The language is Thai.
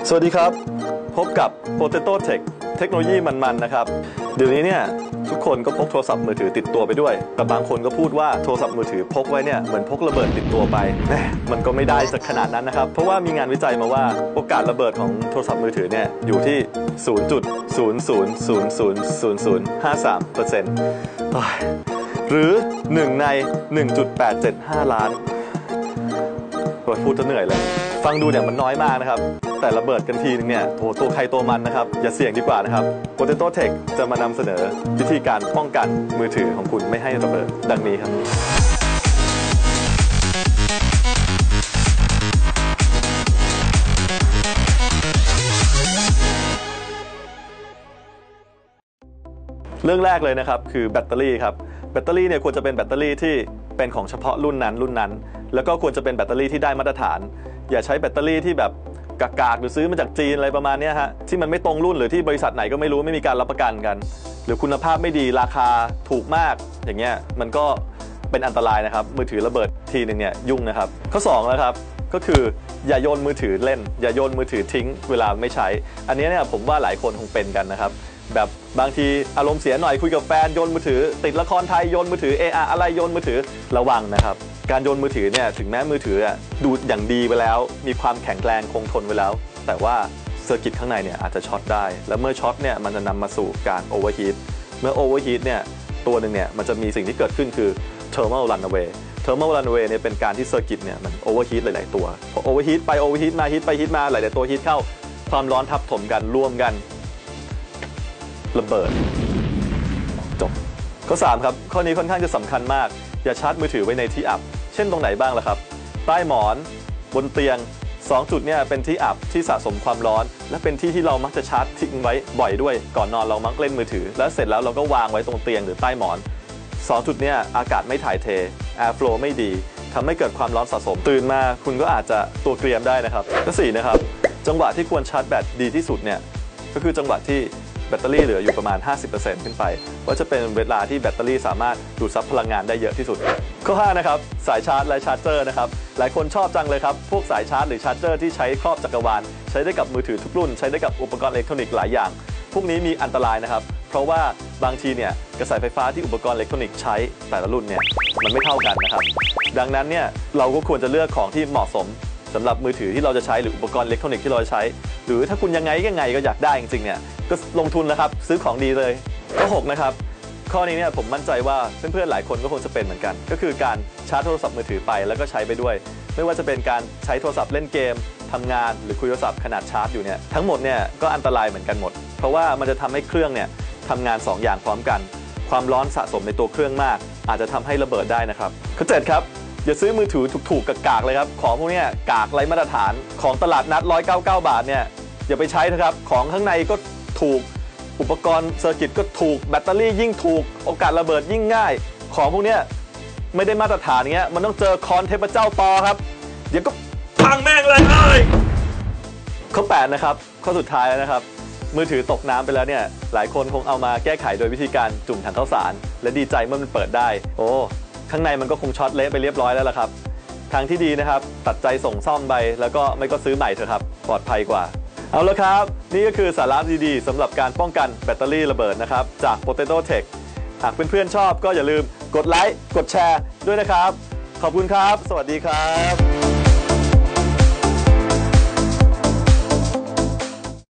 สวัสดีครับพบกับ Potato Tech เทคโนโลยีมันๆนะครับเดี๋ยวนี้เนี่ยทุกคนก็พกโทรศัพท์มือถือติดตัวไปด้วยแต่บางคนก็พูดว่าโทรศัพท์มือถือพกไว้เนี่ยเหมือนพกระเบิดติดตัวไปมันก็ไม่ได้สักขนาดนั้นนะครับเพราะว่ามีงานวิจัยมาว่าโอกาสระเบิดของโทรศัพท์มือถือเนี่ยอยู่ที่ 0.00000053% หรือ1ใน 1.875 ล้านพูดจะเหนื่อยเลยฟังดูเนี่ยมันน้อยมากนะครับแต่ระเบิดกันทีนึงเนี่ยตัวใครตัวมันนะครับอย่าเสี่ยงดีกว่านะครับ Potato Tech จะมานำเสนอวิธีการป้องกันมือถือของคุณไม่ให้ระเบิดดังนี้ครับเรื่องแรกเลยนะครับคือแบตเตอรี่ครับแบตเตอรี่เนี่ยควรจะเป็นแบตเตอรี่ที่เป็นของเฉพาะรุ่นนั้นแล้วก็ควรจะเป็นแบตเตอรี่ที่ได้มาตรฐานอย่าใช้แบตเตอรี่ที่แบบกากๆหรือซื้อมาจากจีนอะไรประมาณนี้ฮะที่มันไม่ตรงรุ่นหรือที่บริษัทไหนก็ไม่รู้ไม่มีการรับประกันกันหรือคุณภาพไม่ดีราคาถูกมากอย่างเงี้ยมันก็เป็นอันตรายนะครับมือถือระเบิดทีนึงเนี่ยยุ่งนะครับข้อ2นะครับก็คืออย่าโยนมือถือเล่นอย่าโยนมือถือทิ้งเวลาไม่ใช้อันนี้เนี่ยผมว่าหลายคนคงเป็นกันนะครับแบบบางทีอารมณ์เสียหน่อยคุยกับแฟนโยนมือถือติดละครไทยโยนมือถืออะไรโยนมือถือระวังนะครับการโยนมือถือเนี่ยถึงแม้มือถือดูอย่างดีไปแล้วมีความแข็งแรงคงทนไว้แล้วแต่ว่าเซอร์กิตข้างในเนี่ยอาจจะช็อตได้และเมื่อช็อตเนี่ยมันจะนำมาสู่การโอเวอร์ฮีทเมื่อโอเวอร์ฮีทเนี่ยตัวหนึ่งเนี่ยมันจะมีสิ่งที่เกิดขึ้นคือ thermal runaway thermal runaway เนี่ยเป็นการที่เซอร์กิตเนี่ยมันโอเวอร์ฮีทหลายๆตัวพอโอเวอร์ฮีทไปโอเวอร์ฮีทมาฮีทไปฮีทมาหลายๆตัวฮีทเข้าความร้อนทับถมกันรวมกันระเบิดจบข้อ3ครับข้อนี้ค่อนข้างจะสำคัญมากอย่าชาร์จมือถือไว้ในที่อับเช่นตรงไหนบ้างล่ะครับใต้หมอนบนเตียง2จุดเนี่ยเป็นที่อับที่สะสมความร้อนและเป็นที่ที่เรามักจะชาร์จทิ้งไว้บ่อยด้วยก่อนนอนเรามักเล่นมือถือแล้วเสร็จแล้วเราก็วางไว้ตรงเตียงหรือใต้หมอน2จุดเนี่ยอากาศไม่ถ่ายเท air flow ไม่ดีทำให้เกิดความร้อนสะสมตื่นมาคุณก็อาจจะตัวเกรียมได้นะครับข้อ4นะครับจังหวะที่ควรชาร์จแบตดีที่สุดเนี่ยก็คือจังหวะที่แบตเตอรี่เหลืออยู่ประมาณ 50% ขึ้นไปว่าจะเป็นเวลาที่แบตเตอรี่สามารถดูดซับพลังงานได้เยอะที่สุดข้อ5นะครับสายชาร์จและชาร์จเจอร์นะครับหลายคนชอบจังเลยครับพวกสายชาร์จหรือชาร์จเจอร์ที่ใช้ครอบจักรวาลใช้ได้กับมือถือทุกรุ่นใช้ได้กับอุปกรณ์อิเล็กทรอนิกส์หลายอย่างพวกนี้มีอันตรายนะครับเพราะว่าบางทีเนี่ยกระแสไฟฟ้าที่อุปกรณ์อิเล็กทรอนิกส์ใช้แต่ละรุ่นเนี่ยมันไม่เท่ากันนะครับดังนั้นเนี่ยเราก็ควรจะเลือกของที่เหมาะสมสำหรับมือถือที่เราจะใช้หรืออุปกรณ์อิเล็กทรอนิกส์ที่เราจะใช้หรือถ้าคุณยังไงก็อยากได้จริงๆเนี่ยก็ลงทุนนะครับซื้อของดีเลยข้อ6นะครับข้อนี้เนี่ยผมมั่นใจว่าเพื่อนๆหลายคนก็คงจะเป็นเหมือนกันก็คือการชาร์จโทรศัพท์มือถือไปแล้วก็ใช้ไปด้วยไม่ว่าจะเป็นการใช้โทรศัพท์เล่นเกมทำงานหรือคุยโทรศัพท์ขนาดชาร์จอยู่เนี่ยทั้งหมดเนี่ยก็อันตรายเหมือนกันหมดเพราะว่ามันจะทำให้เครื่องเนี่ยทำงาน2อย่างพร้อมกันความร้อนสะสมในตัวเครื่องมากอาจจะทำให้ระเบิดได้นะครับข้อ7ครับอย่าซื้อมือถือถูกๆกากๆเลยครับของพวกนี้กากไร้มาตรฐานของตลาดนัด199 บาทเนี่ยอย่าไปใช้นะครับของข้างในก็ถูกอุปกรณ์เซอร์กิตก็ถูกแบตเตอรี่ยิ่งถูกโอกาสระเบิดยิ่งง่ายของพวกนี้ไม่ได้มาตรฐานเงี้ยมันต้องเจอคอนเทพเจ้าต่อครับเดี๋ยวก็พังแม่งเลยข้อ8นะครับข้อสุดท้ายแล้วนะครับมือถือตกน้ำไปแล้วเนี่ยหลายคนคงเอามาแก้ไขโดยวิธีการจุ่มถังข้าวสารและดีใจเมื่อมันเปิดได้โอ้ข้างในมันก็คงช็อตเละไปเรียบร้อยแล้วล่ะครับทางที่ดีนะครับตัดใจส่งซ่อมไปแล้วก็ไม่ก็ซื้อใหม่เถอะครับปลอดภัยกว่าเอาละครับนี่ก็คือสาระดีๆสำหรับการป้องกันแบตเตอรี่ระเบิดนะครับจาก Potato Tech หากเพื่อนๆชอบก็อย่าลืมกดไลค์กดแชร์ด้วยนะครับขอบคุณครับสวัสดีครับ